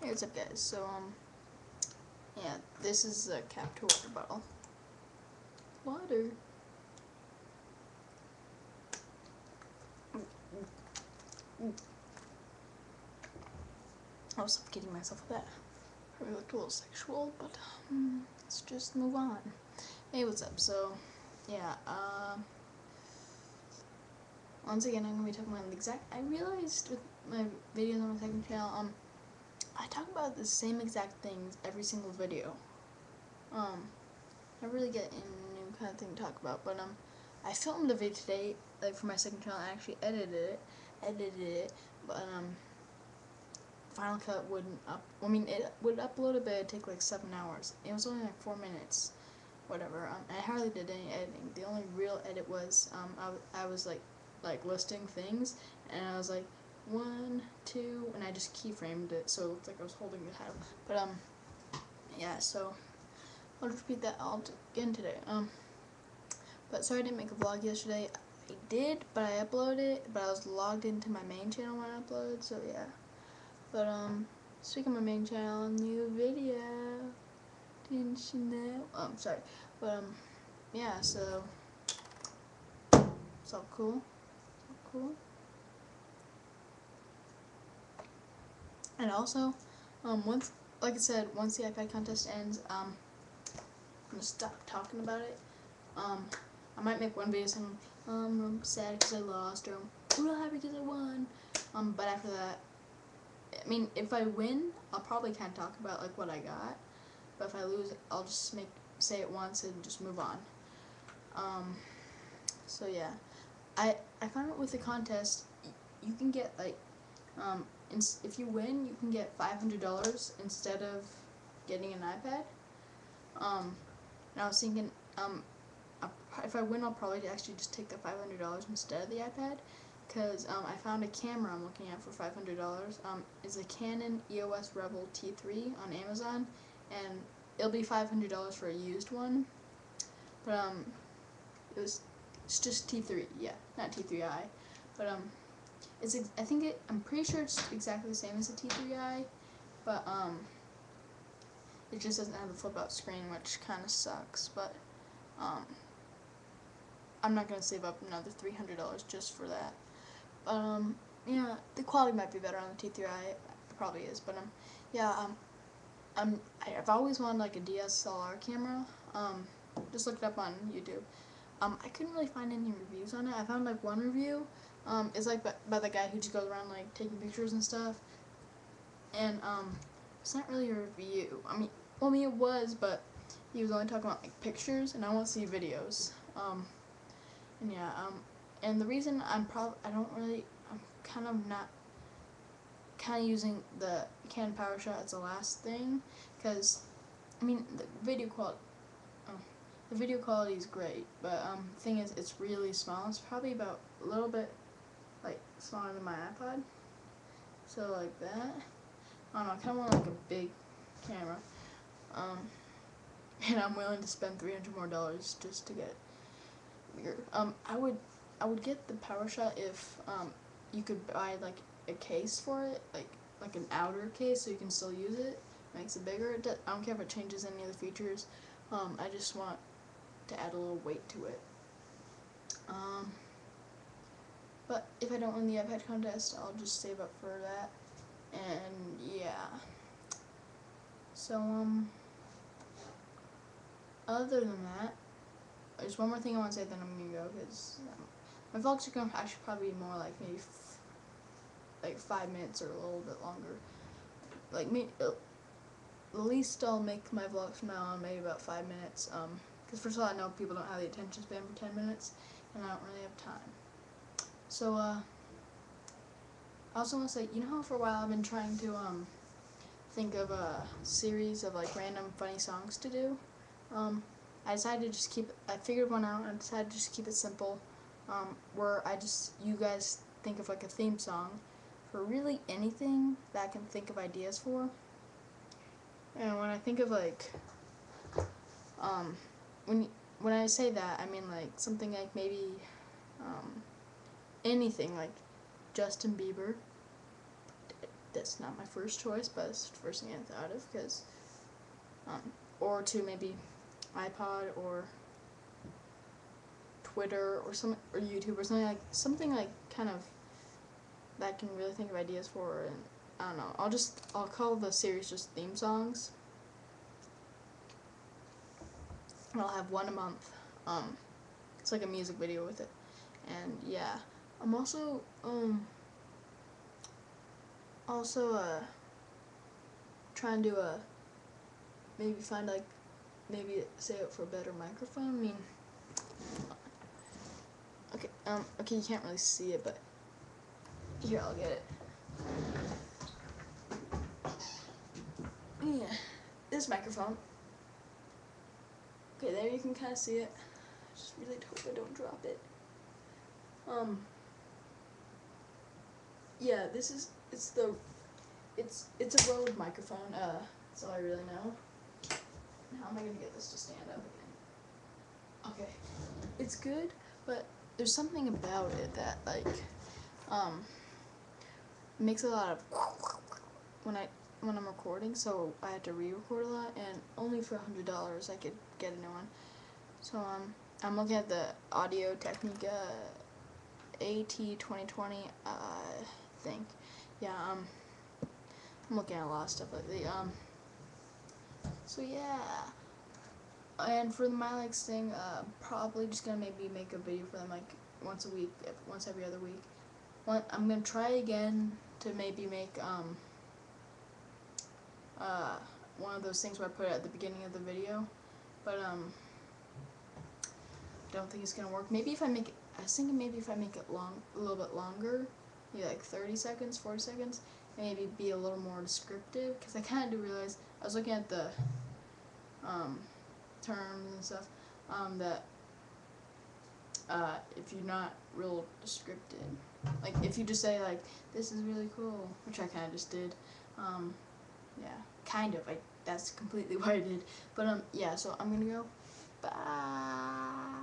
Hey, what's up, guys? So, yeah, this is a capped water bottle. Water. I was suffocating myself with that. Probably looked a little sexual, but let's just move on. Hey, what's up? So, yeah, once again, I'm gonna be talking about the exact. I realized with my videos on my second channel, I talk about the same exact things every single video. I really get a new kind of thing to talk about, but I filmed a video today, like for my second channel. I actually edited it, but Final Cut wouldn't I mean, it would upload it, but it'd take like 7 hours. It was only like 4 minutes, whatever. I hardly did any editing. The only real edit was I was like listing things, and I was like 1, 2, and I just keyframed it so it looked like I was holding the title. But yeah, so I'll just repeat that all again today. But sorry I didn't make a vlog yesterday. I did, but I uploaded it, but I was logged into my main channel when I uploaded, so yeah. But speaking of my main channel, new video. Didn't you know? Sorry. But yeah, so it's all cool. Cool. And also, once, like I said, once the iPad contest ends, I'm gonna stop talking about it. I might make one video saying, I'm sad because I lost, or I'm real happy because I won. But after that, I mean, if I win, I'll probably kind of talk about like what I got. But if I lose, I'll just say it once and just move on. So yeah, I found out with the contest, you can get like, if you win, you can get $500 instead of getting an iPad. And I was thinking, if I win, I'll probably actually just take the $500 instead of the iPad, because I found a camera I'm looking at for $500. It's a Canon EOS Rebel T3 on Amazon, and it'll be $500 for a used one. But it's just T3, yeah, not T3i. But I'm pretty sure it's exactly the same as the T3i, but it just doesn't have the flip out screen, which kind of sucks. But I'm not gonna save up another $300 just for that. But yeah, the quality might be better on the T3i. It probably is, but yeah, I've always wanted like a DSLR camera. Just looked it up on YouTube. I couldn't really find any reviews on it. I found like one review. It's like by the guy who just goes around like taking pictures and stuff. And it's not really a review. I mean, it was, but he was only talking about like pictures, and I want to see videos. And yeah, and the reason I'm kind of not using the Canon PowerShot as the last thing, because I mean the video quality is great, but the thing is, it's really small. It's probably about a little bit like smaller than my iPod, so like that. I don't know, I kind of want like a big camera, and I'm willing to spend $300 more just to get bigger. I would get the PowerShot if you could buy like a case for it, like an outer case, so you can still use it. Makes it bigger. I don't care if it changes any of the features. I just want to add a little weight to it. But if I don't win the iPad contest, I'll just save up for that. And yeah. So other than that, there's one more thing I want to say, then I'm gonna go, because my vlogs are gonna actually probably be more like maybe like 5 minutes or a little bit longer. Like at least I'll make my vlogs from now on maybe about 5 minutes. Because first of all, I know people don't have the attention span for 10 minutes, and I don't really have time. So I also want to say, you know how for a while I've been trying to think of a series of like random funny songs to do. I decided to just I figured one out, and I decided to just keep it simple, where you guys think of like a theme song for really anything that I can think of ideas for. And when I think of like, when I say that, I mean like something like maybe, anything like Justin Bieber. that's not my first choice, but it's the first thing I thought of, because, or to maybe iPod or Twitter or YouTube or something like kind of that I can really think of ideas for, and I don't know. I'll call the series just theme songs. And I'll have one a month. It's like a music video with it, and yeah, I'm also trying to maybe find maybe save it for a better microphone. I mean, okay, you can't really see it, but here, I'll get it. Yeah, this microphone. Okay, there you can kind of see it. I just really hope I don't drop it. Yeah, it's a Rode microphone. That's all I really know. How am I gonna get this to stand up again? Okay, it's good, but there's something about it that makes a lot of when I'm recording, so I had to re-record a lot, and only for $100 I could get a new one. So I'm looking at the Audio Technica AT2020, I think. Yeah, I'm looking at a lot of stuff lately. So yeah. And for the MyLikes thing, probably just gonna maybe make a video for them like once a week, once every other week. I'm gonna try again to maybe make one of those things where I put it at the beginning of the video, but I don't think it's gonna work. Maybe if I make it, I was thinking maybe if I make it a little bit longer, maybe like 30 seconds, 40 seconds, maybe be a little more descriptive, because I kind of do realize, I was looking at the terms and stuff, that if you're not real descriptive, like if you just say like, this is really cool, which I kind of just did, yeah, kind of, that's completely what I did, but yeah, so I'm gonna go, bye.